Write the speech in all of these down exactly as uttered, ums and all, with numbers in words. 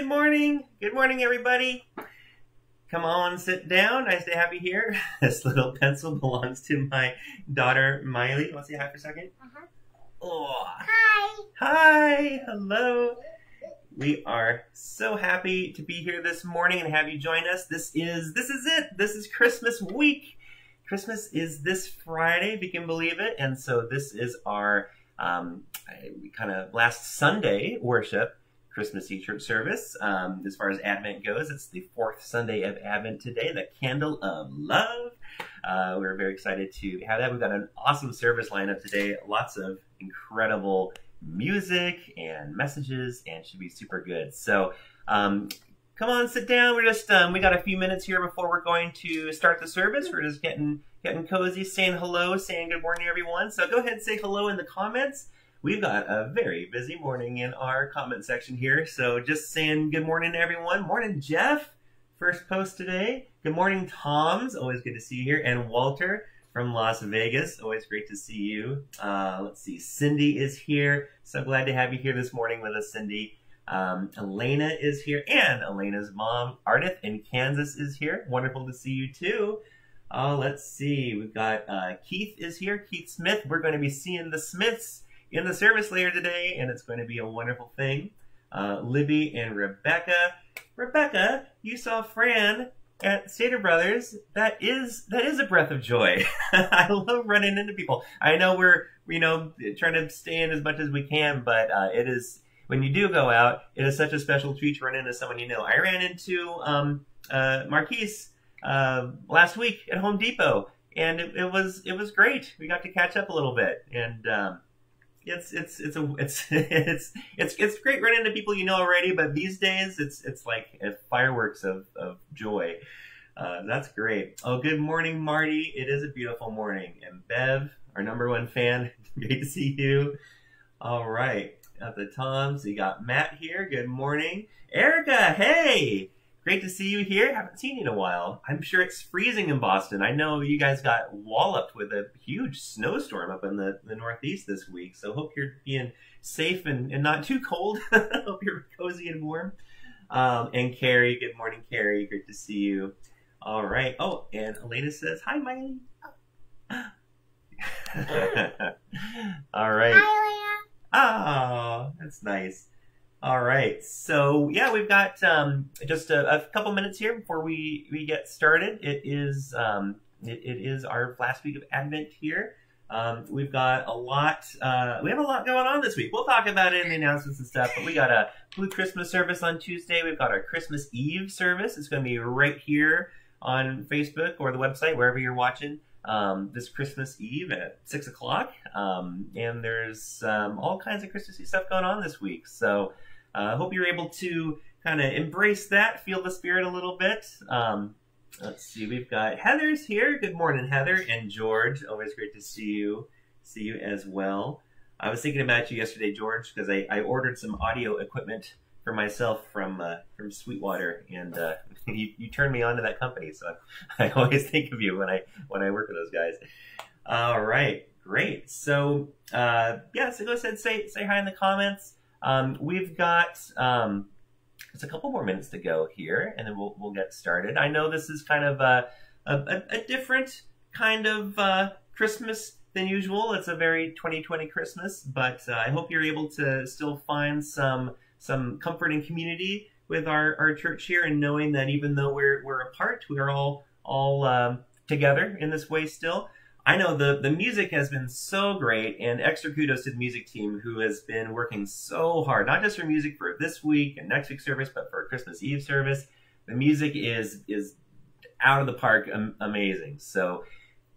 good morning. Good morning, everybody. Come on, sit down. Nice to have you here. This little pencil belongs to my daughter, Miley. Want to say hi for a second? Uh-huh. Oh. Hi. Hi. Hello. We are so happy to be here this morning and have you join us. This is this is it. This is Christmas week. Christmas is this Friday, if you can believe it. And so this is our um, kind of last Sunday worship. Christmassy church service. Um, as far as Advent goes, it's the fourth Sunday of Advent today, the Candle of Love. Uh, we're very excited to have that. We've got an awesome service lineup today. Lots of incredible music and messages, and should be super good. So um, come on, sit down. We're just um, we got a few minutes here before we're going to start the service. We're just getting getting cozy, saying hello, saying good morning, everyone. So go ahead and say hello in the comments. We've got a very busy morning in our comment section here, so just saying good morning to everyone. Morning, Jeff. First post today. Good morning, Tom's. Always good to see you here. And Walter from Las Vegas. Always great to see you. Uh, let's see. Cindy is here. So glad to have you here this morning with us, Cindy. Um, Elena is here. And Elena's mom, Ardith in Kansas, is here. Wonderful to see you, too. Uh, let's see. We've got uh, Keith is here. Keith Smith. We're going to be seeing the Smiths in the service later today, and it's going to be a wonderful thing. Uh, Libby and Rebecca. Rebecca, you saw Fran at Stater Brothers. That is that is a breath of joy. I love running into people. I know we're you know trying to stay in as much as we can, but uh, it is when you do go out, it is such a special treat to run into someone you know. I ran into um, uh, Marquise uh, last week at Home Depot, and it, it was it was great. We got to catch up a little bit, and um, It's it's it's a it's it's it's it's great running into people you know already, but these days it's it's like a fireworks of of joy. Uh, that's great. Oh, good morning, Marty. It is a beautiful morning. And Bev, our number one fan, great to see you. All right, at the Toms, you got Matt here. Good morning, Erica. Hey. Great to see you here. Haven't seen you in a while. I'm sure it's freezing in Boston. I know you guys got walloped with a huge snowstorm up in the, the Northeast this week. So hope you're being safe and, and not too cold. Hope you're cozy and warm. Um, and Carrie, good morning, Carrie. Great to see you. All right. Oh, and Elena says, hi, Miley. All right. Hi, Elena. Oh, that's nice. All right, so yeah, we've got um, just a, a couple minutes here before we, we get started. It is um, it, it is our last week of Advent here. Um, we've got a lot. Uh, we have a lot going on this week. We'll talk about it in the announcements and stuff. But we got a Blue Christmas service on Tuesday. We've got our Christmas Eve service. It's going to be right here on Facebook or the website, wherever you're watching. Um, this Christmas Eve at six o'clock, um, and there's um, all kinds of Christmassy stuff going on this week. So. I uh, hope you're able to kind of embrace that, feel the spirit a little bit. Um, let's see, we've got Heather's here. Good morning, Heather. And George, always great to see you, see you as well. I was thinking about you yesterday, George, because I, I ordered some audio equipment for myself from uh, from Sweetwater, and uh, you, you turned me on to that company. So I, I always think of you when I when I work with those guys. All right, great. So uh, yeah, so go ahead, say say hi in the comments. Um, we've got um, just a couple more minutes to go here, and then we'll we'll get started. I know this is kind of a a, a different kind of uh, Christmas than usual. It's a very twenty twenty Christmas, but uh, I hope you're able to still find some some comfort and community with our, our church here, and knowing that even though we're we're apart, we are all all um, together in this way still. I know the, the music has been so great, and extra kudos to the music team who has been working so hard, not just for music for this week and next week's service, but for Christmas Eve service. The music is is out of the park, um, amazing. So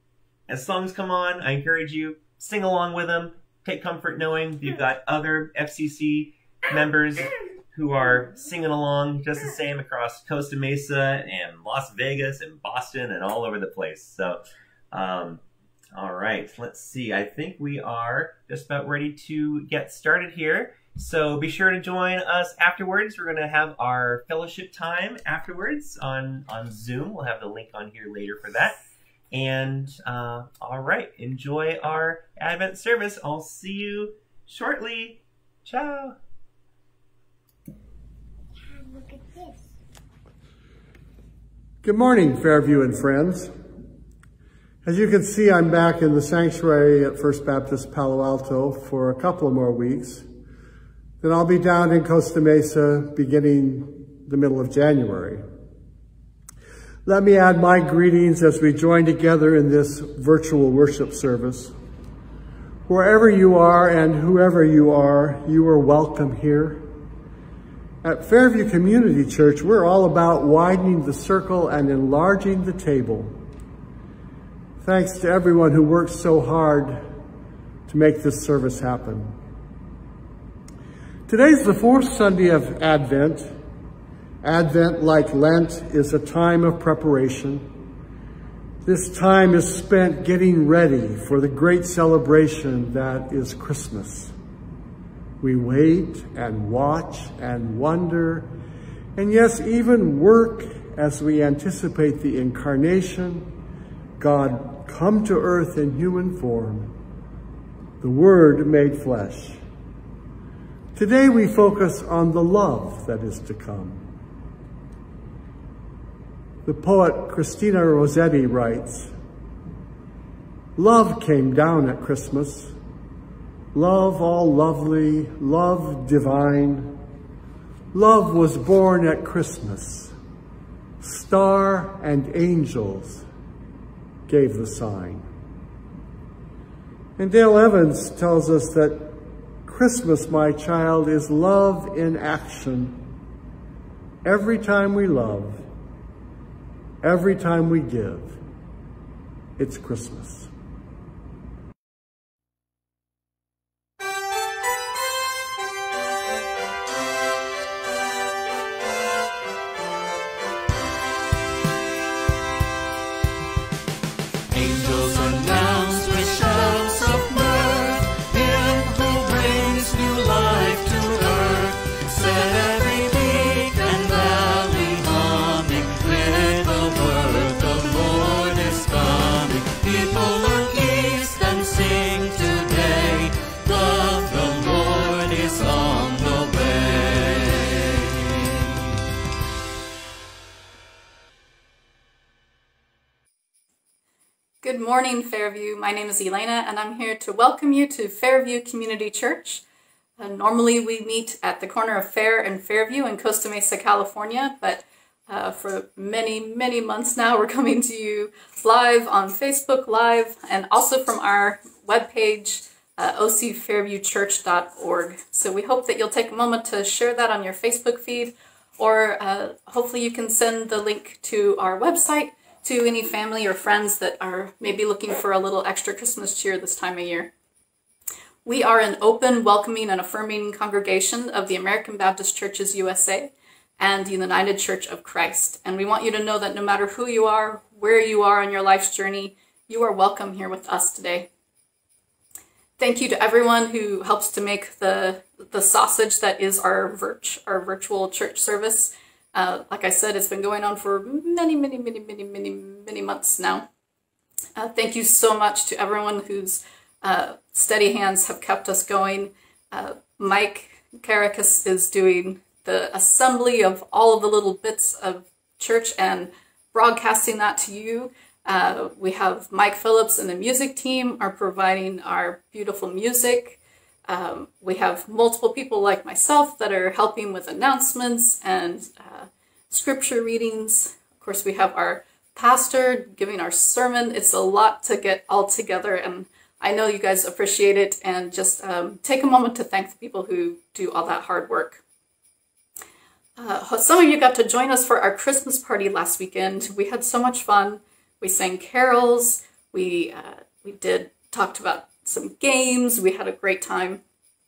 as songs come on, I encourage you, sing along with them, take comfort knowing you've got other F C C members who are singing along just the same across Costa Mesa and Las Vegas and Boston and all over the place. So, um, all right, let's see. I think we are just about ready to get started here. So be sure to join us afterwards. We're going to have our fellowship time afterwards on, on Zoom. We'll have the link on here later for that. And uh, all right, enjoy our Advent service. I'll see you shortly. Ciao. Good morning, Fairview and friends. As you can see, I'm back in the sanctuary at First Baptist Palo Alto for a couple of more weeks. Then I'll be down in Costa Mesa beginning the middle of January. Let me add my greetings as we join together in this virtual worship service. Wherever you are and whoever you are, you are welcome here. At Fairview Community Church, we're all about widening the circle and enlarging the table. Thanks to everyone who worked so hard to make this service happen. Today's the fourth Sunday of Advent. Advent, like Lent, is a time of preparation. This time is spent getting ready for the great celebration that is Christmas. We wait and watch and wonder, and yes, even work as we anticipate the incarnation, God come to earth in human form, the Word made flesh. Today we focus on the love that is to come. The poet Christina Rossetti writes, "Love came down at Christmas, love all lovely, love divine. Love was born at Christmas. Star and angels gave the sign." And Dale Evans tells us that Christmas, my child, is love in action. Every time we love, every time we give, it's Christmas. Good morning, Fairview. My name is Elena, and I'm here to welcome you to Fairview Community Church. Uh, normally, we meet at the corner of Fair and Fairview in Costa Mesa, California, but uh, for many, many months now, we're coming to you live on Facebook Live and also from our webpage, uh, o c fairview church dot org. So we hope that you'll take a moment to share that on your Facebook feed, or uh, hopefully you can send the link to our website to any family or friends that are maybe looking for a little extra Christmas cheer this time of year. We are an open, welcoming, and affirming congregation of the American Baptist Churches U S A and the United Church of Christ. And we want you to know that no matter who you are, where you are on your life's journey, you are welcome here with us today. Thank you to everyone who helps to make the, the sausage that is our, virt our virtual church service. Uh, like I said, it's been going on for many, many, many, many, many, many months now. Uh, thank you so much to everyone whose uh, steady hands have kept us going. Uh, Mike Caracas is doing the assembly of all of the little bits of church and broadcasting that to you. Uh, we have Mike Phillips and the music team are providing our beautiful music. Um, we have multiple people like myself that are helping with announcements and uh, scripture readings. Of course, we have our pastor giving our sermon. It's a lot to get all together, and I know you guys appreciate it, and just um, take a moment to thank the people who do all that hard work. Uh, some of you got to join us for our Christmas party last weekend. We had so much fun. We sang carols. We, uh, we did talked about some games. We had a great time.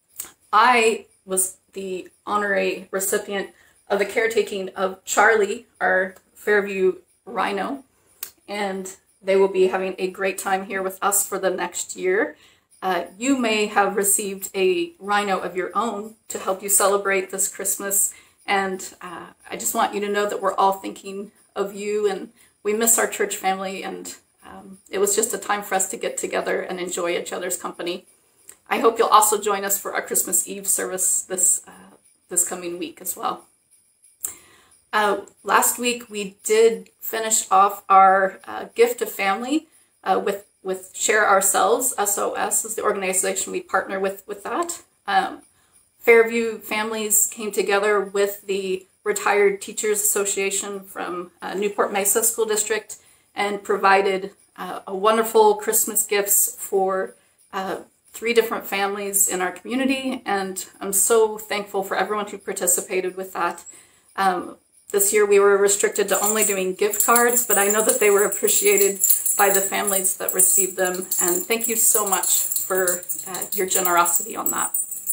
I was the honorary recipient of the caretaking of Charlie, our Fairview Rhino, and they will be having a great time here with us for the next year. Uh, you may have received a rhino of your own to help you celebrate this Christmas, and uh, I just want you to know that we're all thinking of you, and we miss our church family, and Um, it was just a time for us to get together and enjoy each other's company. I hope you'll also join us for our Christmas Eve service this, uh, this coming week as well. Uh, last week we did finish off our uh, gift of family uh, with with Share Ourselves. S O S is the organization we partner with with that. Um, Fairview families came together with the Retired Teachers Association from uh, Newport Mesa School District and provided uh, a wonderful Christmas gifts for uh, three different families in our community, and I'm so thankful for everyone who participated with that. Um, this year we were restricted to only doing gift cards, but I know that they were appreciated by the families that received them, and thank you so much for uh, your generosity on that.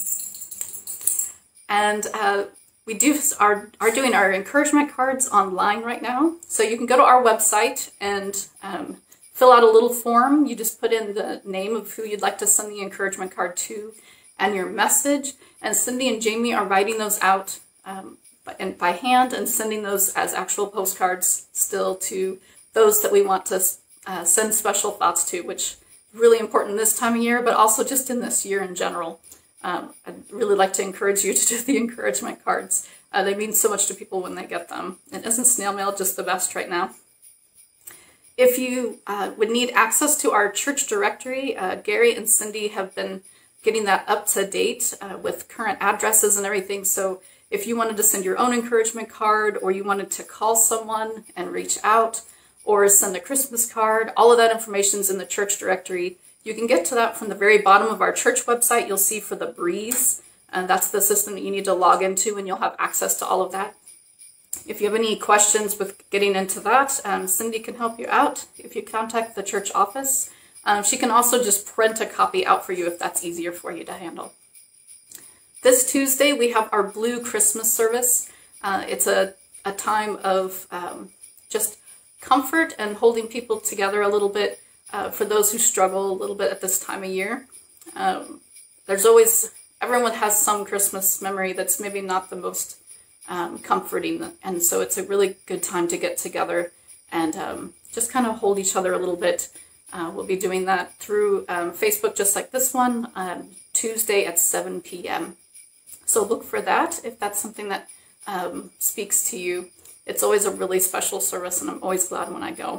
And uh, we do are, are doing our encouragement cards online right now, so you can go to our website and um, fill out a little form. You just put in the name of who you'd like to send the encouragement card to and your message. And Cindy and Jamie are writing those out um, by, by hand and sending those as actual postcards still to those that we want to uh, send special thoughts to, which is really important this time of year, but also just in this year in general. Um, I'd really like to encourage you to do the encouragement cards. Uh, they mean so much to people when they get them. And isn't snail mail just the best right now? If you uh, would need access to our church directory, uh, Gary and Cindy have been getting that up to date uh, with current addresses and everything. So if you wanted to send your own encouragement card, or you wanted to call someone and reach out, or send a Christmas card, all of that information is in the church directory. You can get to that from the very bottom of our church website. You'll see for the Breeze, and that's the system that you need to log into, and you'll have access to all of that. If you have any questions with getting into that, um, Cindy can help you out if you contact the church office. Um, she can also just print a copy out for you if that's easier for you to handle. This Tuesday, we have our Blue Christmas service. Uh, it's a, a time of um, just comfort and holding people together a little bit. Uh, for those who struggle a little bit at this time of year. Um, there's always, everyone has some Christmas memory that's maybe not the most um, comforting, and so it's a really good time to get together and um, just kind of hold each other a little bit. Uh, we'll be doing that through um, Facebook, just like this one, um, Tuesday at seven p m So look for that if that's something that um, speaks to you. It's always a really special service, and I'm always glad when I go.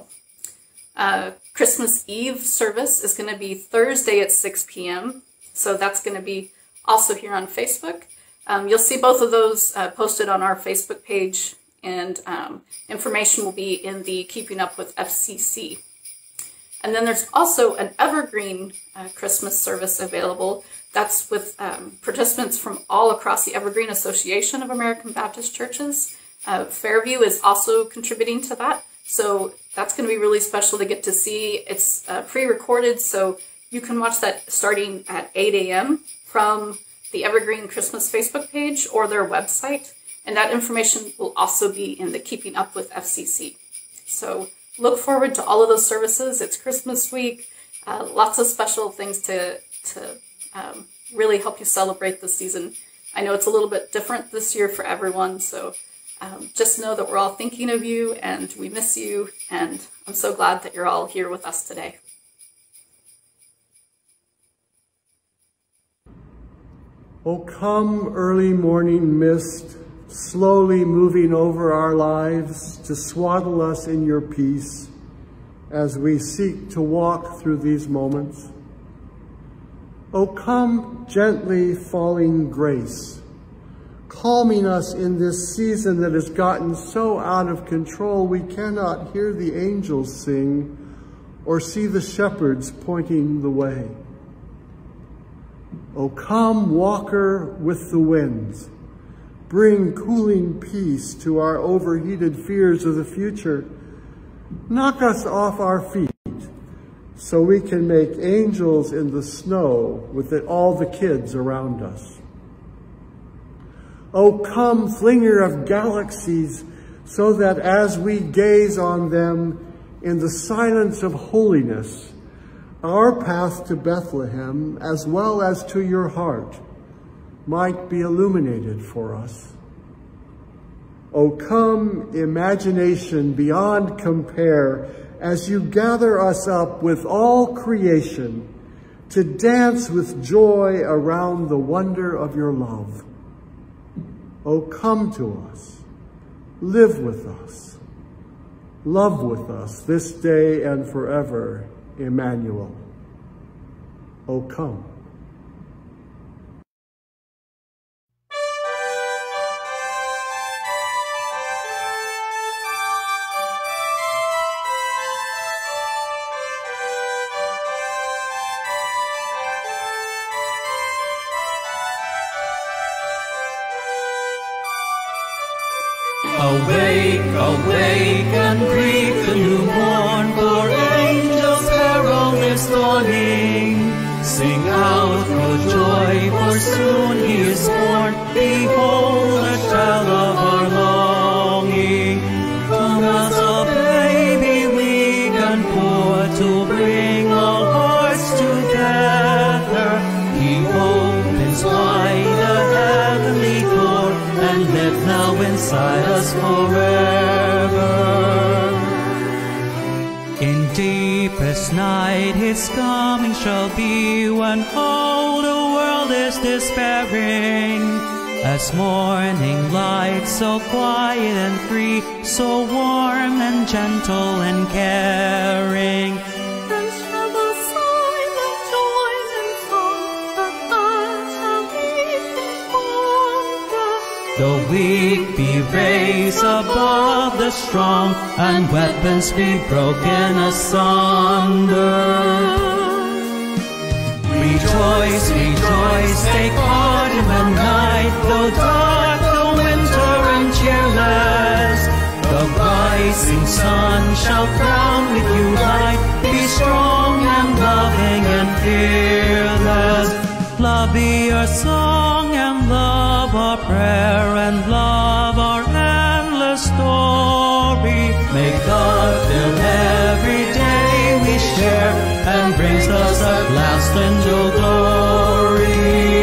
Uh, Christmas Eve service is going to be Thursday at six p m So that's going to be also here on Facebook. Um, you'll see both of those uh, posted on our Facebook page, and um, information will be in the Keeping Up with F C C. And then there's also an Evergreen uh, Christmas service available. That's with um, participants from all across the Evergreen Association of American Baptist Churches. Uh, Fairview is also contributing to that. So that's going to be really special to get to see. It's uh, pre-recorded, so you can watch that starting at eight a m from the Evergreen Christmas Facebook page or their website. And that information will also be in the Keeping Up with F C C. So look forward to all of those services. It's Christmas week. Uh, lots of special things to, to um, really help you celebrate this season. I know it's a little bit different this year for everyone, so Um, just know that we're all thinking of you, and we miss you, and I'm so glad that you're all here with us today. Oh, come early morning mist, slowly moving over our lives to swaddle us in your peace as we seek to walk through these moments. Oh, come gently falling grace, calming us in this season that has gotten so out of control we cannot hear the angels sing or see the shepherds pointing the way. O come, walker with the winds, bring cooling peace to our overheated fears of the future. Knock us off our feet so we can make angels in the snow with it, all the kids around us. O come, flinger of galaxies, so that as we gaze on them in the silence of holiness, our path to Bethlehem, as well as to your heart, might be illuminated for us. O come, imagination beyond compare, as you gather us up with all creation to dance with joy around the wonder of your love. O come to us, live with us, love with us this day and forever, Emmanuel. O come. Awake, awake, and greet the newborn, for angels' herald is dawning. Sing out for joy, for soon he is born. Behold, the child of our longing. Come as a baby weak and poor, to bring all hearts together. He opens wide the heavenly door, and live now inside us forever. In deepest night his coming shall be, when all the world is despairing. As morning light, so quiet and free, so warm and gentle and caring. Then shall the silent joys and songs that earth shall leave behind. The weak be raised above the strong, and weapons be broken asunder. Rejoice, rejoice, take part in the night, though dark, though winter and cheerless. The rising sun shall crown with you light. Be strong and loving and fearless. Love be your song, and love our prayer, and love our endless story. Make God fill every day we share, and brings us at last into glory.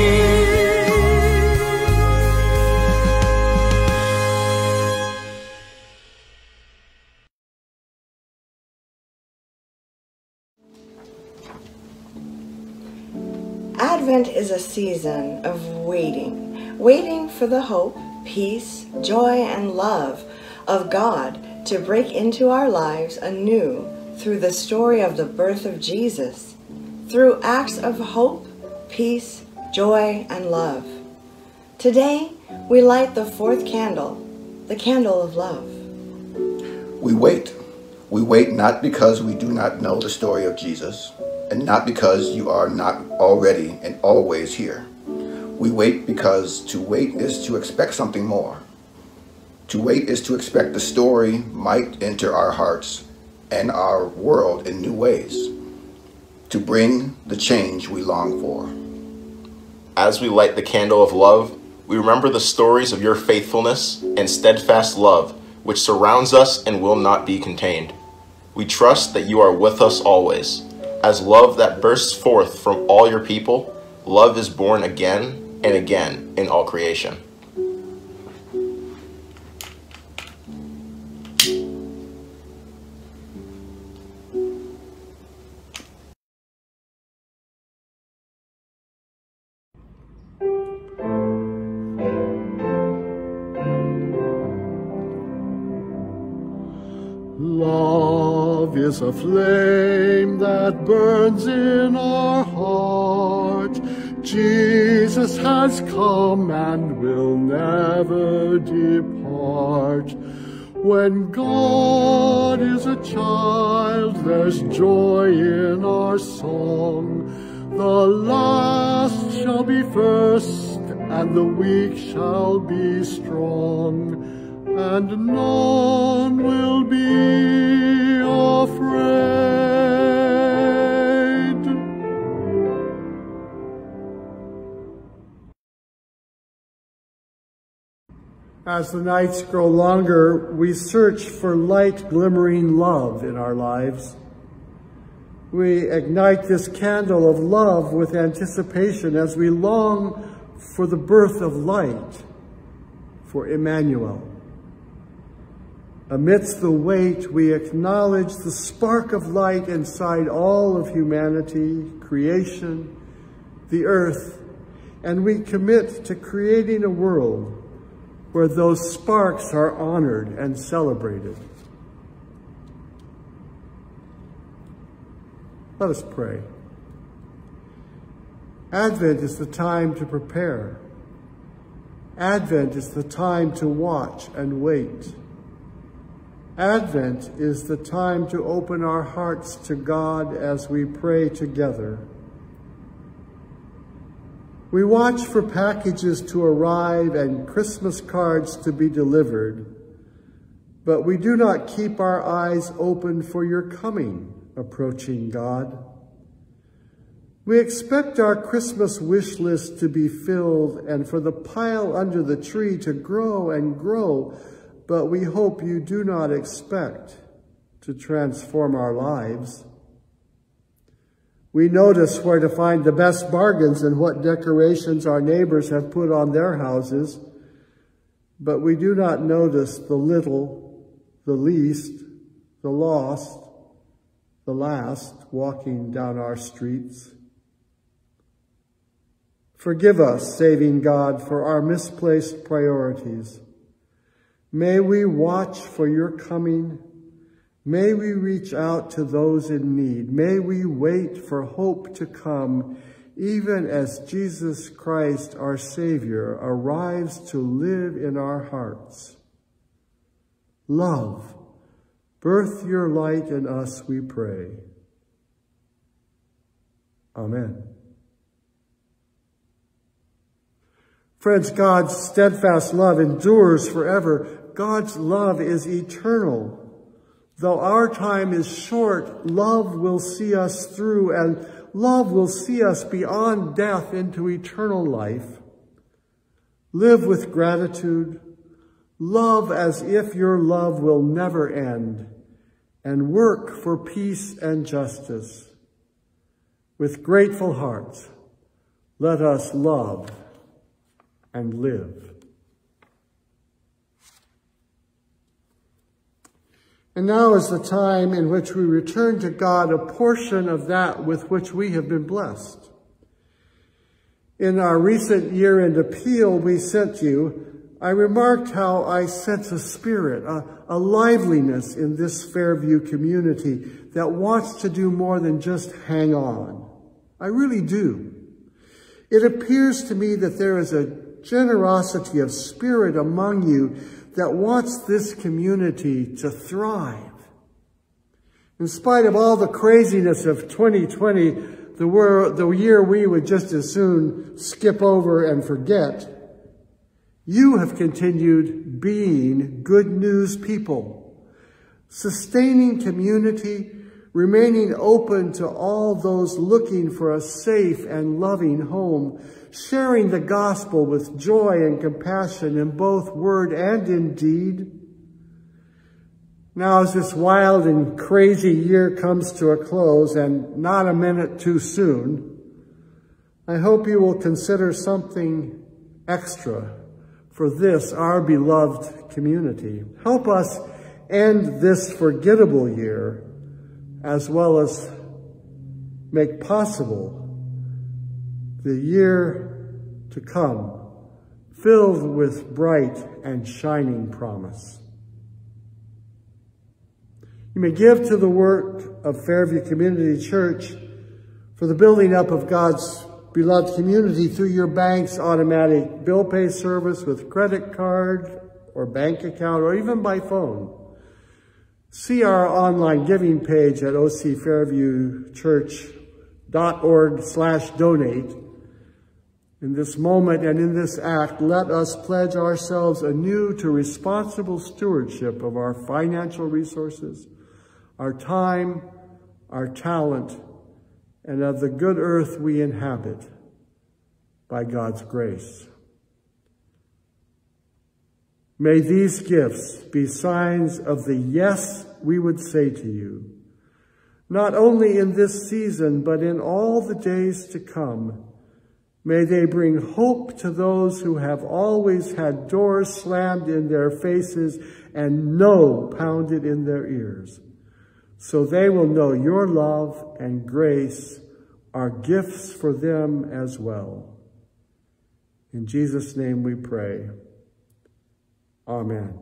Advent is a season of waiting, waiting for the hope, peace, joy, and love of God to break into our lives anew through the story of the birth of Jesus, through acts of hope, peace, joy, and love. Today, we light the fourth candle, the candle of love. We wait. We wait not because we do not know the story of Jesus, and not because you are not already and always here. We wait because to wait is to expect something more. To wait is to expect the story might enter our hearts and our world in new ways, to bring the change we long for. As we light the candle of love, we remember the stories of your faithfulness and steadfast love, which surrounds us and will not be contained. We trust that you are with us always. As love that bursts forth from all your people, love is born again and again in all creation. Love is a flame that burns in our heart. Jesus has come and will never depart. When God is a child, there's joy in our song. The last shall be first, and the weak shall be strong, and none will be afraid. As the nights grow longer, we search for light glimmering love in our lives. We ignite this candle of love with anticipation as we long for the birth of light, for Emmanuel. Amidst the wait, we acknowledge the spark of light inside all of humanity, creation, the earth, and we commit to creating a world where those sparks are honored and celebrated. Let us pray. Advent is the time to prepare. Advent is the time to watch and wait. Advent is the time to open our hearts to God as we pray together. We watch for packages to arrive and Christmas cards to be delivered, but we do not keep our eyes open for your coming, approaching God. We expect our Christmas wish list to be filled and for the pile under the tree to grow and grow, but we hope you do not expect to transform our lives. We notice where to find the best bargains and what decorations our neighbors have put on their houses, but we do not notice the little, the least, the lost, the last walking down our streets. Forgive us, saving God, for our misplaced priorities. May we watch for your coming. May we reach out to those in need. May we wait for hope to come, even as Jesus Christ, our Savior, arrives to live in our hearts. Love, birth your light in us, we pray. Amen. Friends, God's steadfast love endures forever. God's love is eternal. Though our time is short, love will see us through, and love will see us beyond death into eternal life. Live with gratitude. Love as if your love will never end, and work for peace and justice. With grateful hearts, let us love and live. And now is the time in which we return to God a portion of that with which we have been blessed. In our recent year-end appeal we sent you, I remarked how I sense a spirit, a, a liveliness in this Fairview community that wants to do more than just hang on. I really do. It appears to me that there is a generosity of spirit among you that wants this community to thrive. In spite of all the craziness of twenty twenty, the, wor- the year we would just as soon skip over and forget, you have continued being good news people, sustaining community, remaining open to all those looking for a safe and loving home, sharing the gospel with joy and compassion in both word and in deed. Now, as this wild and crazy year comes to a close, and not a minute too soon, I hope you will consider something extra for this, our beloved community. Help us end this forgettable year, as well as make possible the year to come, filled with bright and shining promise. You may give to the work of Fairview Community Church for the building up of God's beloved community through your bank's automatic bill pay service with credit card or bank account or even by phone. See our online giving page at o c fairview church dot org slash donate. In this moment and in this act, let us pledge ourselves anew to responsible stewardship of our financial resources, our time, our talent, and of the good earth we inhabit by God's grace. May these gifts be signs of the yes we would say to you, not only in this season, but in all the days to come. May they bring hope to those who have always had doors slammed in their faces and no pounded in their ears, so they will know your love and grace are gifts for them as well. In Jesus' name we pray. Amen.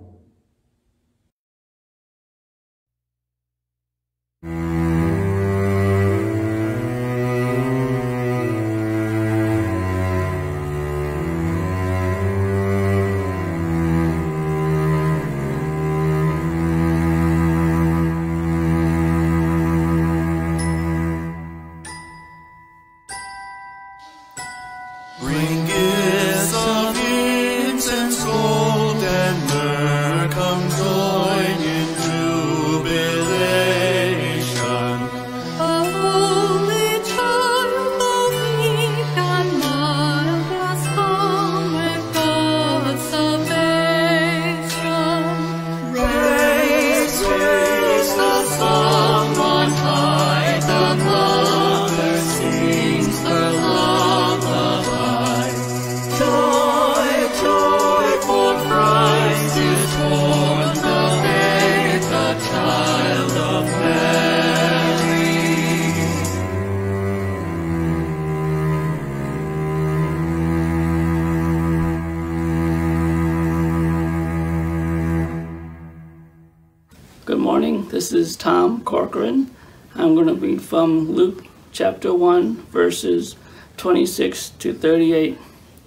Bring gifts of incense, gold, and myrrh. Come join in jubilation. A holy child of meek and mild has come with God's salvation. Praise, praise the song on high. The mother sings her lullaby. Joy, joy, for Christ is born, the babe, the child of Mary. Good morning, this is Tom Corcoran. I'm going to read from Luke chapter one, verses twenty-six to thirty-eight.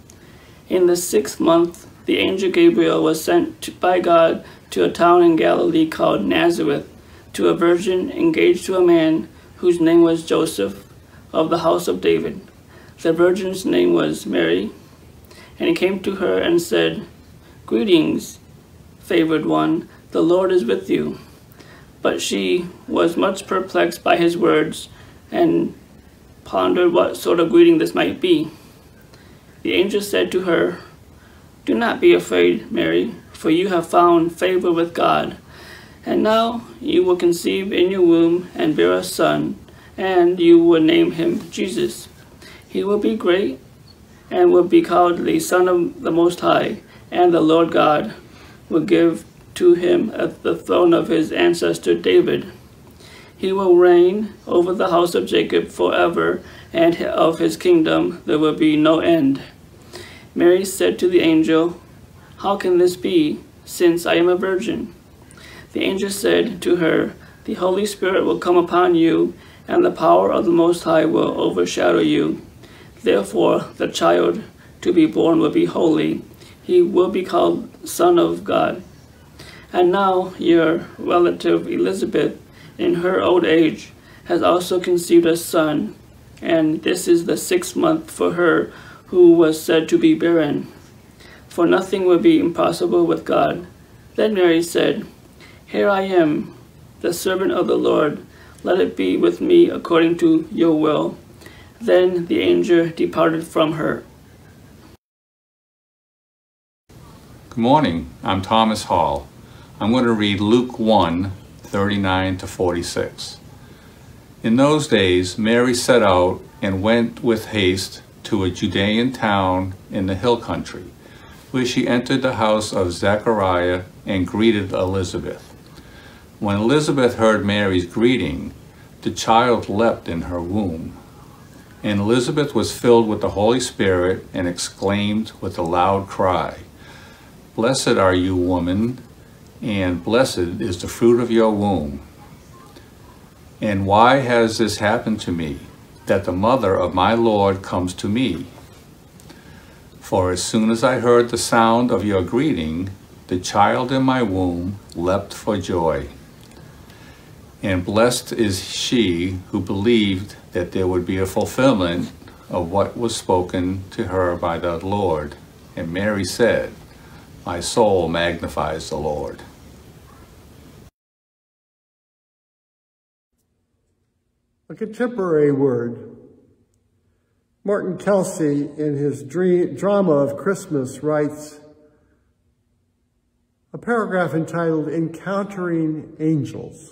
In the sixth month, the angel Gabriel was sent to, by God to a town in Galilee called Nazareth, to a virgin engaged to a man whose name was Joseph, of the house of David. The virgin's name was Mary. And he came to her and said, "Greetings, favored one, the Lord is with you." But she was much perplexed by his words, and pondered what sort of greeting this might be. The angel said to her, "Do not be afraid, Mary, for you have found favor with God. And now you will conceive in your womb and bear a son, and you will name him Jesus. He will be great and will be called the Son of the Most High, and the Lord God will give to him the throne of his ancestor David. He will reign over the house of Jacob forever, and of his kingdom there will be no end." Mary said to the angel, "How can this be, since I am a virgin?" The angel said to her, "The Holy Spirit will come upon you, and the power of the Most High will overshadow you. Therefore the child to be born will be holy. He will be called Son of God. And now your relative Elizabeth, in her old age, has also conceived a son, and this is the sixth month for her who was said to be barren. For nothing will be impossible with God." Then Mary said, "Here I am, the servant of the Lord. Let it be with me according to your will." Then the angel departed from her. Good morning, I'm Thomas Hall. I'm going to read Luke one, thirty-nine to forty-six. In those days, Mary set out and went with haste to a Judean town in the hill country, where she entered the house of Zechariah and greeted Elizabeth. When Elizabeth heard Mary's greeting, the child leapt in her womb. And Elizabeth was filled with the Holy Spirit and exclaimed with a loud cry, "Blessed are you, woman, and blessed is the fruit of your womb. And why has this happened to me, that the mother of my Lord comes to me? For as soon as I heard the sound of your greeting, the child in my womb leapt for joy. And blessed is she who believed that there would be a fulfillment of what was spoken to her by the Lord." And Mary said, "My soul magnifies the Lord." A contemporary word. Martin Kelsey, in his dream, drama of Christmas, writes a paragraph entitled "Encountering Angels."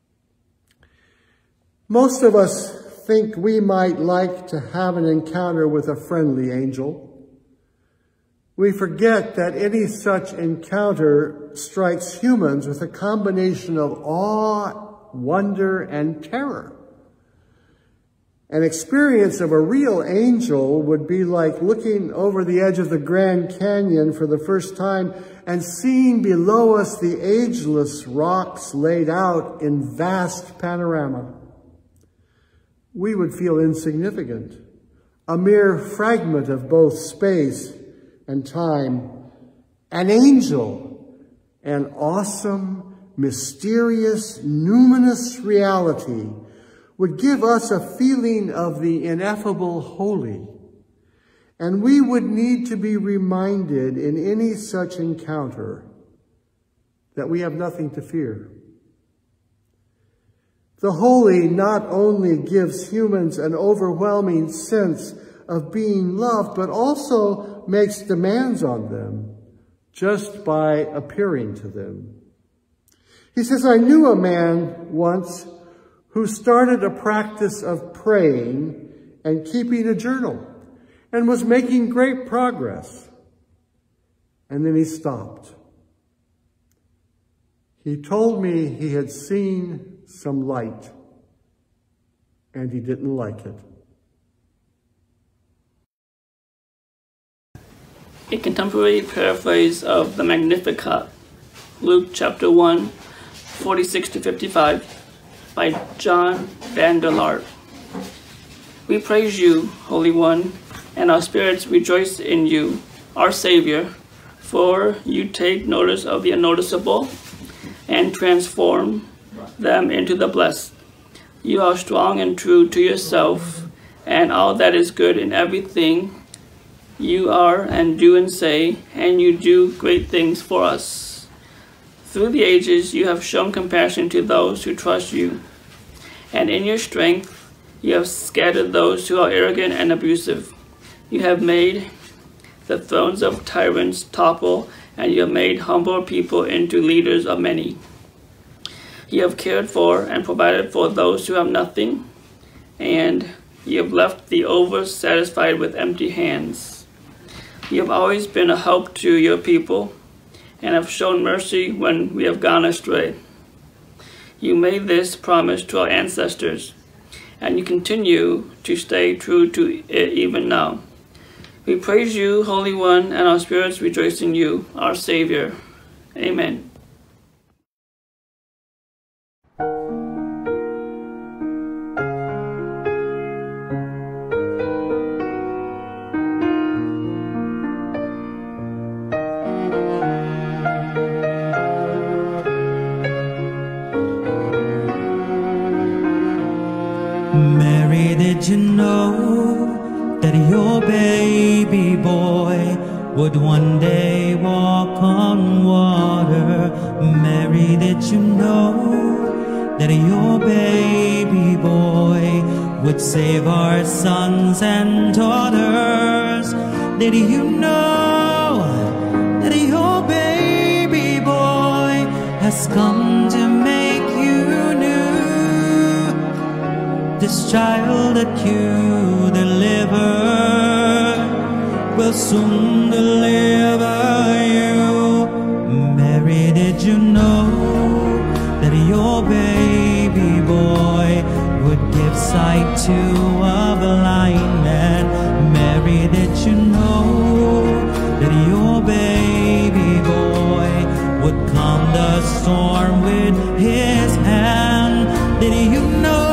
Most of us think we might like to have an encounter with a friendly angel. We forget that any such encounter strikes humans with a combination of awe, wonder, and terror. An experience of a real angel would be like looking over the edge of the Grand Canyon for the first time and seeing below us the ageless rocks laid out in vast panorama. We would feel insignificant, a mere fragment of both space and time. An angel, an awesome, mysterious, numinous reality would give us a feeling of the ineffable holy, and we would need to be reminded in any such encounter that we have nothing to fear. The holy not only gives humans an overwhelming sense of being loved, but also makes demands on them just by appearing to them. He says, I knew a man once who started a practice of praying and keeping a journal and was making great progress. And then he stopped. He told me he had seen some light and he didn't like it. A contemporary paraphrase of the Magnificat, Luke chapter one, forty-six to fifty-five, by John Vanderlaart. We praise you, Holy One, and our spirits rejoice in you, our Savior, for you take notice of the unnoticeable and transform them into the blessed. You are strong and true to yourself, and all that is good in everything you are and do and say, and you do great things for us. Through the ages, you have shown compassion to those who trust you, and in your strength, you have scattered those who are arrogant and abusive. You have made the thrones of tyrants topple, and you have made humble people into leaders of many. You have cared for and provided for those who have nothing, and you have left the oversatisfied with empty hands. You have always been a help to your people, and have shown mercy when we have gone astray. You made this promise to our ancestors, and you continue to stay true to it even now. We praise you, Holy One, and our spirits rejoice in you, our Savior. Amen. Mary, did you know that your baby boy would one day walk on water? Mary, did you know that your baby boy would save our sons and daughters? Did you know that your baby boy has come to make you new? This child that you deliver will soon deliver you. Mary, did you know that your baby boy would give sight to a blind man? Mary, did you know that your baby boy would calm the storm with his hand? Did you know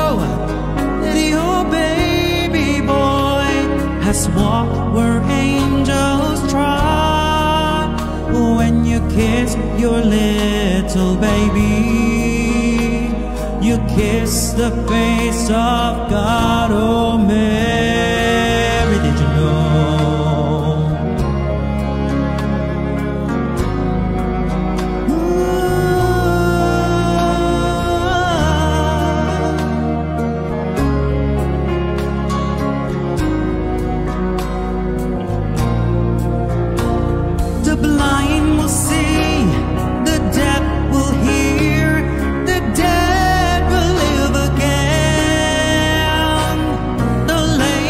has walked where angels trod? When you kiss your little baby, you kiss the face of God. Oh, Mary, did you know? The lame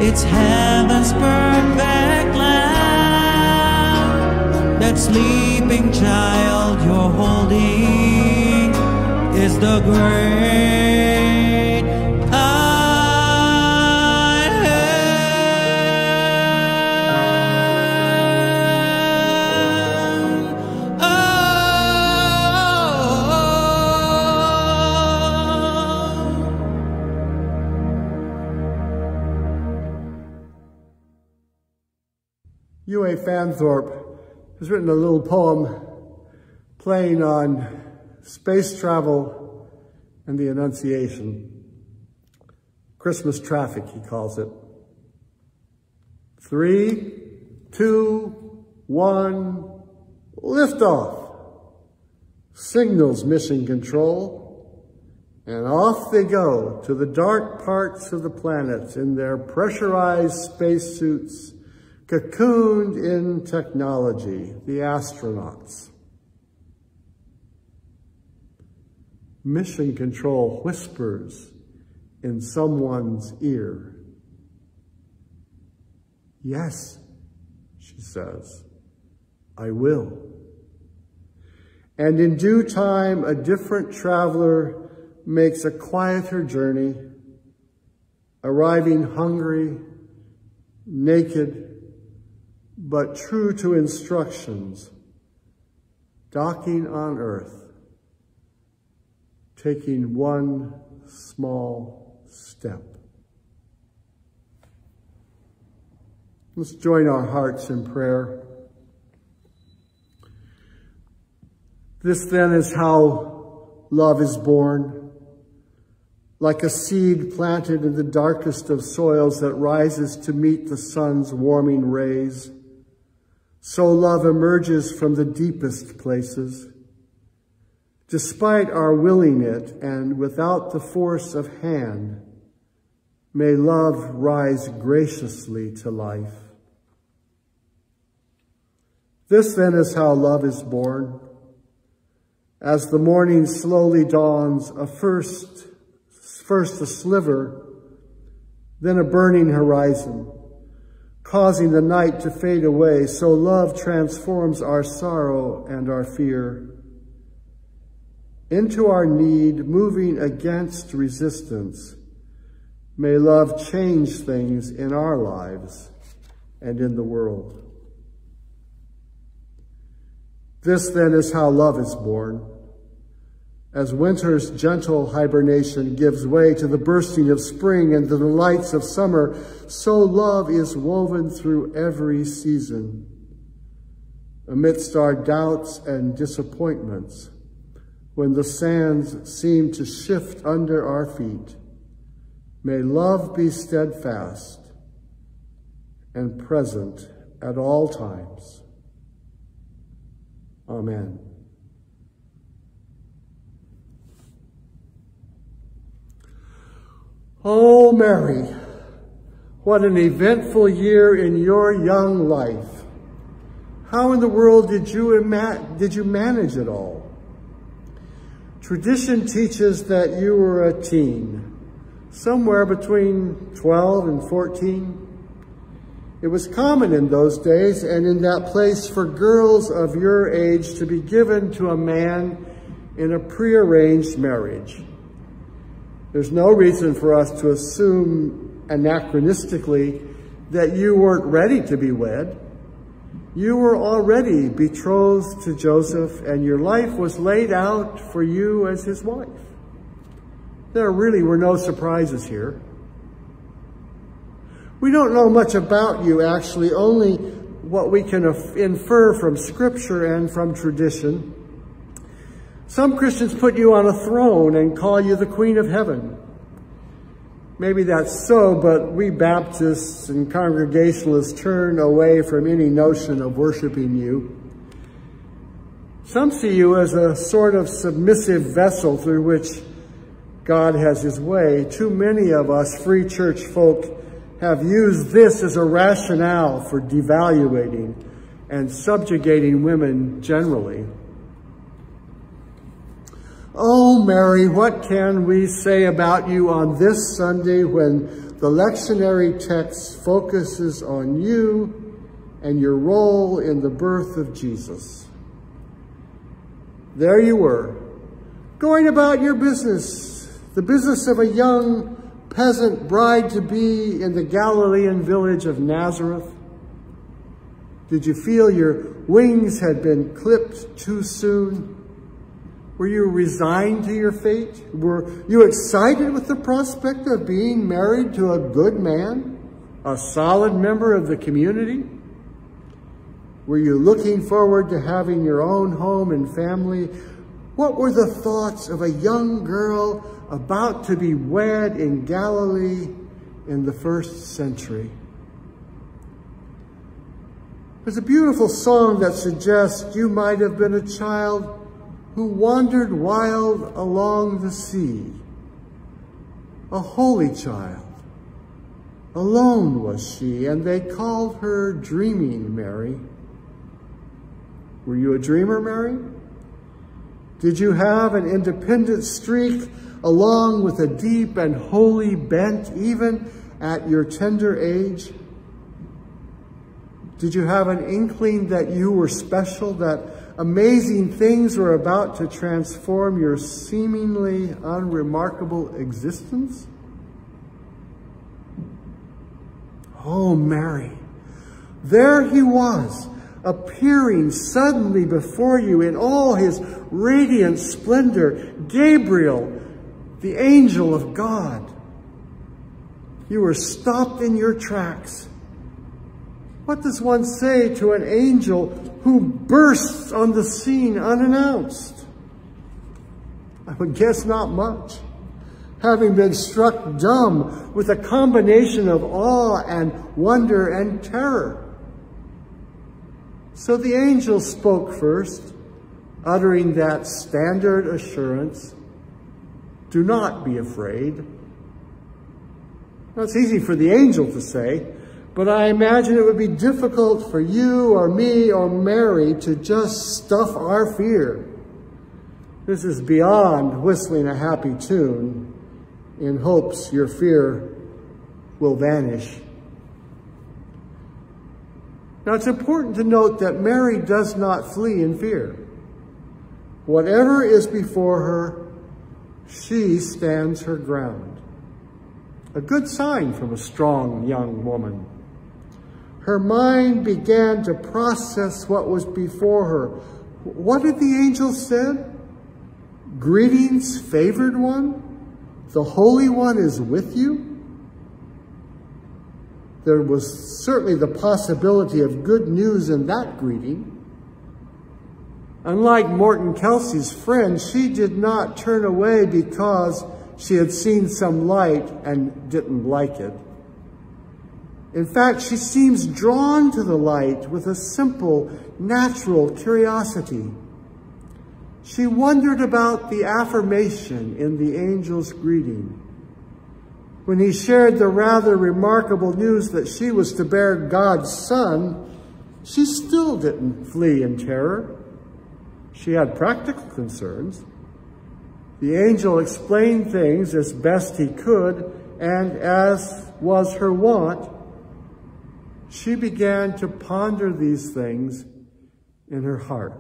It's heaven's perfect land. That sleeping child you're holding is the great I am. Oh. U A Fanthorpe has written a little poem playing on space travel and the Annunciation. Christmas traffic, he calls it. Three, two, one, liftoff. Signals mission control, and off they go to the dark parts of the planet in their pressurized spacesuits, cocooned in technology, the astronauts. Mission control whispers in someone's ear. Yes, she says, I will. And in due time, a different traveler makes a quieter journey, arriving hungry, naked, but true to instructions, docking on Earth, taking one small step. Let's join our hearts in prayer. This then is how love is born, like a seed planted in the darkest of soils that rises to meet the sun's warming rays. So love emerges from the deepest places. Despite our willing it and without the force of hand, may love rise graciously to life. This then is how love is born. As the morning slowly dawns, a first, first a sliver, then a burning horizon, causing the night to fade away, so love transforms our sorrow and our fear into our need, moving against resistance. May love change things in our lives and in the world. This then is how love is born. As winter's gentle hibernation gives way to the bursting of spring and the delights of summer, so love is woven through every season. Amidst our doubts and disappointments, when the sands seem to shift under our feet, may love be steadfast and present at all times. Amen. Oh, Mary, what an eventful year in your young life. How in the world did you, ima- did you manage it all? Tradition teaches that you were a teen, somewhere between twelve and fourteen. It was common in those days and in that place for girls of your age to be given to a man in a prearranged marriage. There's no reason for us to assume anachronistically that you weren't ready to be wed. You were already betrothed to Joseph, and your life was laid out for you as his wife. There really were no surprises here. We don't know much about you, actually, only what we can infer from Scripture and from tradition. Some Christians put you on a throne and call you the Queen of Heaven. Maybe that's so, but we Baptists and Congregationalists turn away from any notion of worshiping you. Some see you as a sort of submissive vessel through which God has his way. Too many of us free church folk have used this as a rationale for devaluating and subjugating women generally. Oh, Mary, what can we say about you on this Sunday when the lectionary text focuses on you and your role in the birth of Jesus. There you were, going about your business, the business of a young peasant bride-to-be in the Galilean village of Nazareth. Did you feel your wings had been clipped too soon? Were you resigned to your fate? Were you excited with the prospect of being married to a good man, a solid member of the community? Were you looking forward to having your own home and family? What were the thoughts of a young girl about to be wed in Galilee in the first century? There's a beautiful song that suggests you might have been a child who wandered wild along the sea. A holy child. Alone was she, and they called her Dreaming Mary. Were you a dreamer, Mary? Did you have an independent streak along with a deep and holy bent even at your tender age? Did you have an inkling that you were special, that amazing things were about to transform your seemingly unremarkable existence? Oh, Mary, there he was, appearing suddenly before you in all his radiant splendor, Gabriel, the angel of God. You were stopped in your tracks. What does one say to an angel who bursts on the scene unannounced? I would guess not much, having been struck dumb with a combination of awe and wonder and terror. So the angel spoke first, uttering that standard assurance, "Do not be afraid." Now, it's easy for the angel to say, but I imagine it would be difficult for you or me or Mary to just stuff our fear. This is beyond whistling a happy tune in hopes your fear will vanish. Now, it's important to note that Mary does not flee in fear. Whatever is before her, she stands her ground. A good sign from a strong young woman. Her mind began to process what was before her. What did the angel say? Greetings, favored one. The Holy One is with you. There was certainly the possibility of good news in that greeting. Unlike Morton Kelsey's friend, she did not turn away because she had seen some light and didn't like it. In fact, she seems drawn to the light with a simple, natural curiosity. She wondered about the affirmation in the angel's greeting. When he shared the rather remarkable news that she was to bear God's Son, she still didn't flee in terror. She had practical concerns. The angel explained things as best he could, and as was her wont, she began to ponder these things in her heart.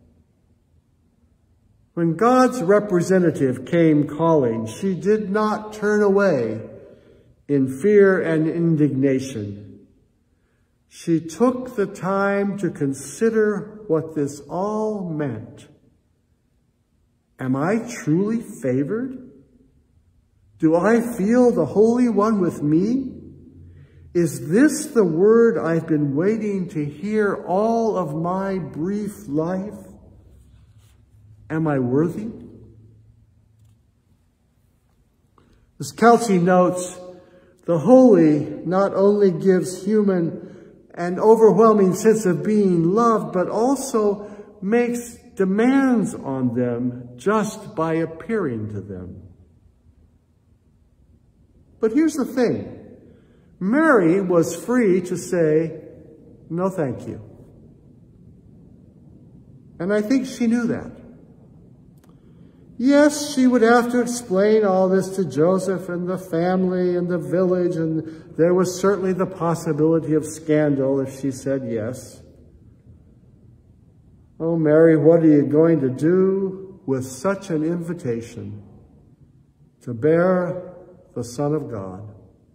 When God's representative came calling, she did not turn away in fear and indignation. She took the time to consider what this all meant. Am I truly favored? Do I feel the Holy One with me? Is this the word I've been waiting to hear all of my brief life? Am I worthy? As Kelsey notes, the holy not only gives human an overwhelming sense of being loved, but also makes demands on them just by appearing to them. But here's the thing. Mary was free to say, no, thank you. And I think she knew that. Yes, she would have to explain all this to Joseph and the family and the village, and there was certainly the possibility of scandal if she said yes. Oh, Mary, what are you going to do with such an invitation to bear the Son of God?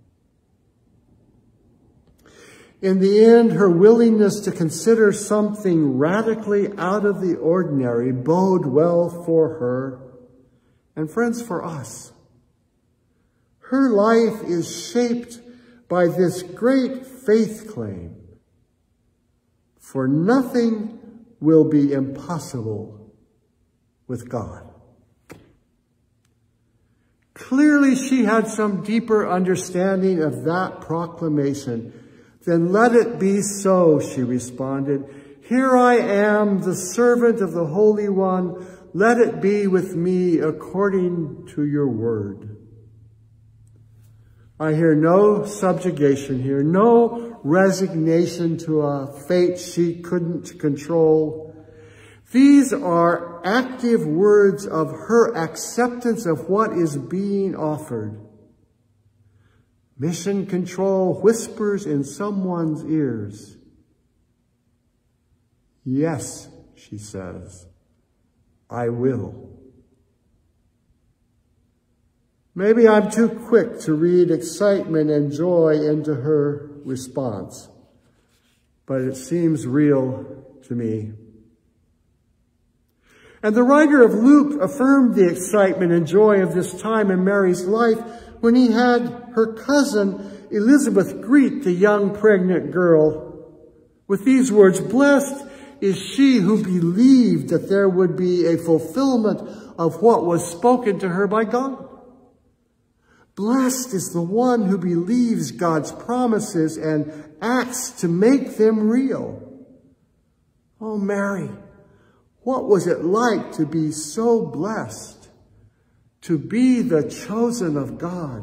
In the end, her willingness to consider something radically out of the ordinary bode well for her, and friends, for us. Her life is shaped by this great faith claim: for nothing will be impossible with God. Clearly, she had some deeper understanding of that proclamation. Then let it be so, she responded. Here I am, the servant of the Holy One. Let it be with me according to your word. I hear no subjugation here, no resignation to a fate she couldn't control. These are active words of her acceptance of what is being offered. Mission control whispers in someone's ears. Yes, she says, I will. Maybe I'm too quick to read excitement and joy into her response, but it seems real to me. And the writer of Luke affirmed the excitement and joy of this time in Mary's life when he had her cousin Elizabeth greet the young pregnant girl with these words, "Blessed is she who believed that there would be a fulfillment of what was spoken to her by God." Blessed is the one who believes God's promises and acts to make them real. Oh, Mary, what was it like to be so blessed, to be the chosen of God?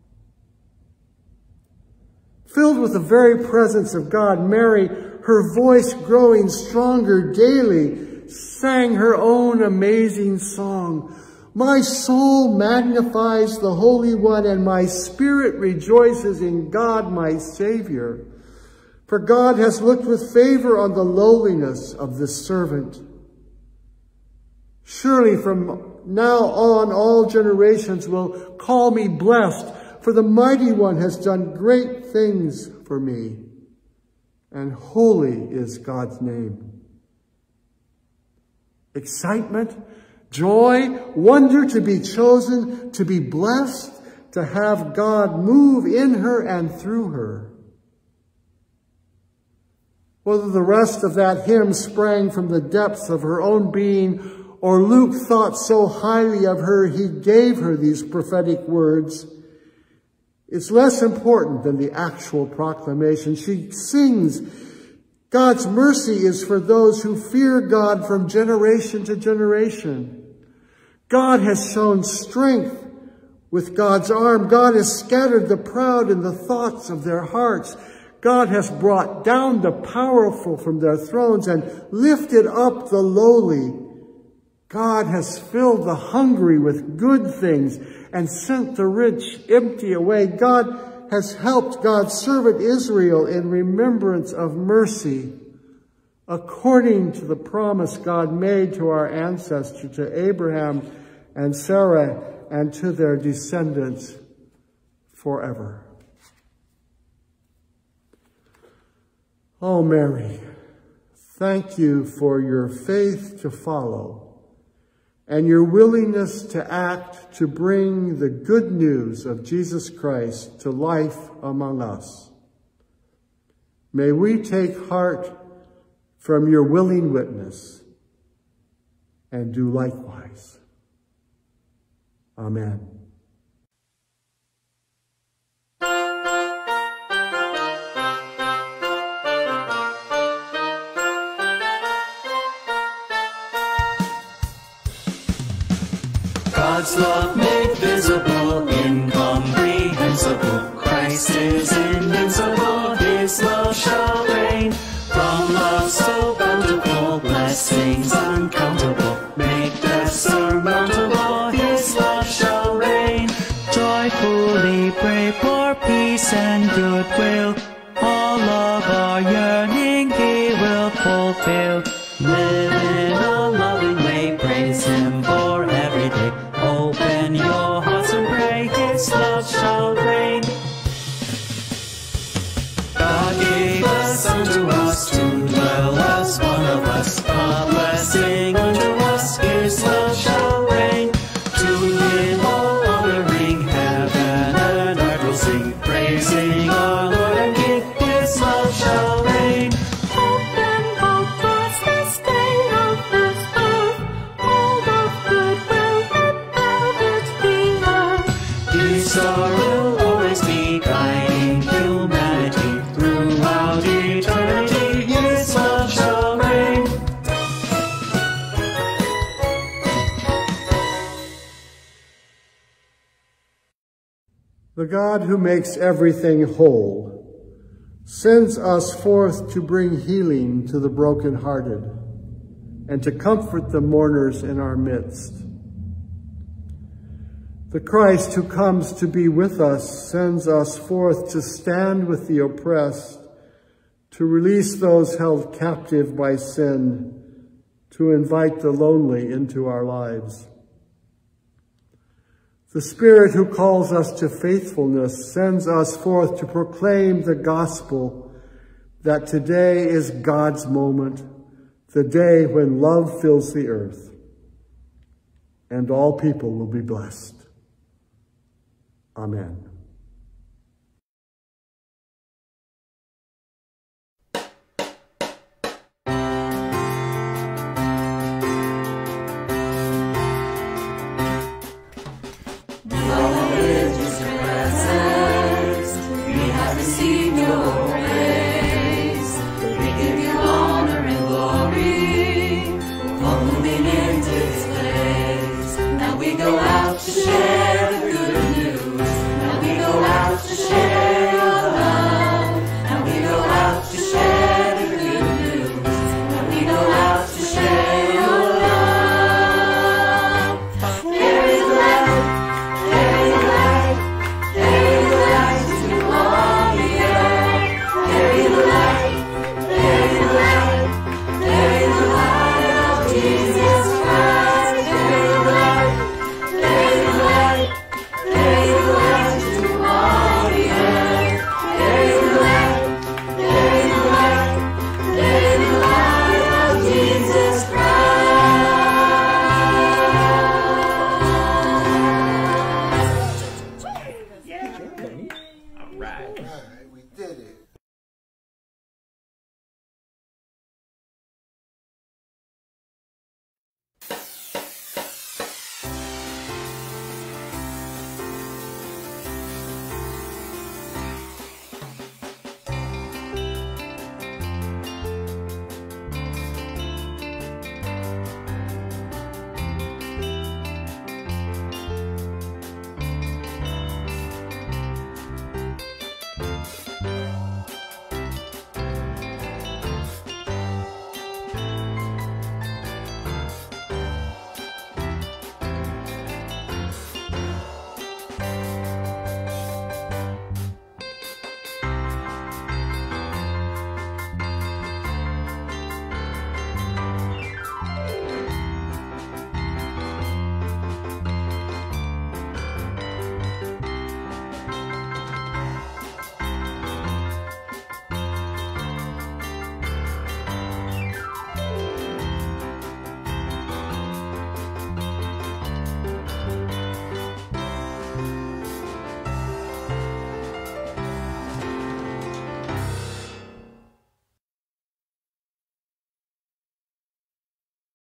Filled with the very presence of God, Mary, her voice growing stronger daily, sang her own amazing song. My soul magnifies the Holy One, and my spirit rejoices in God, my Savior. For God has looked with favor on the lowliness of this servant. Surely from now on, all generations will call me blessed, for the Mighty One has done great things for me, and holy is God's name. Excitement, joy, wonder to be chosen, to be blessed, to have God move in her and through her. Whether the rest of that hymn sprang from the depths of her own being, or Luke thought so highly of her he gave her these prophetic words, it's less important than the actual proclamation. She sings, God's mercy is for those who fear God from generation to generation. God has shown strength with God's arm. God has scattered the proud in the thoughts of their hearts. God has brought down the powerful from their thrones and lifted up the lowly. God has filled the hungry with good things and sent the rich empty away. God has helped God's servant Israel in remembrance of mercy, according to the promise God made to our ancestor, to Abraham and Sarah, and to their descendants forever. Oh, Mary, thank you for your faith to follow and your willingness to act to bring the good news of Jesus Christ to life among us. May we take heart from your willing witness and do likewise. Amen. God's love made visible, incomprehensible. Christ is invincible, his love shall reign. From love so bountiful, blessings uncountable, made death surmountable. goodwill. All of our yearning He will fulfill. Live in a loving way, praise Him for every day. Open your hearts and pray, His love shall reign. God gave a Son to us to dwell as one of us. A blessing unto us, His love shall reign. To Him all honoring, heaven and earth will sing, praising our Lord and King, His love shall reign. Hope and hope towards this day of His birth, all of goodwill let it be heard. His star will always be guiding humanity throughout eternity. His love shall reign. The God who makes everything whole sends us forth to bring healing to the brokenhearted and to comfort the mourners in our midst. The Christ who comes to be with us sends us forth to stand with the oppressed, to release those held captive by sin, to invite the lonely into our lives. The Spirit who calls us to faithfulness sends us forth to proclaim the gospel that today is God's moment, the day when love fills the earth, and all people will be blessed. Amen. Received your